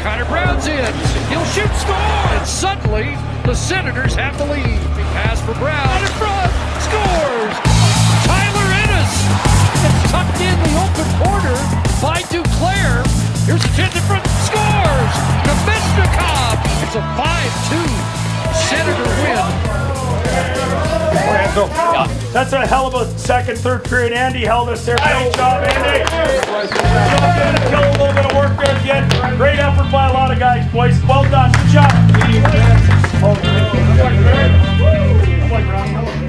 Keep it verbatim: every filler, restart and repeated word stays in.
Connor Brown's in. He'll shoot, score! And suddenly, the Senators have the lead. Pass for Brown in front. Scores! Tyler Ennis. It's tucked in the open corner by Duclair. Here's a chance in front. Scores! Nemesnikov. It's a five two Senator win. Yeah. That's a hell of a second, third period. Andy held us there. Great job, Andy. Kill a little bit of work there again. Great effort by a lot of guys, boys. Well done. Good job.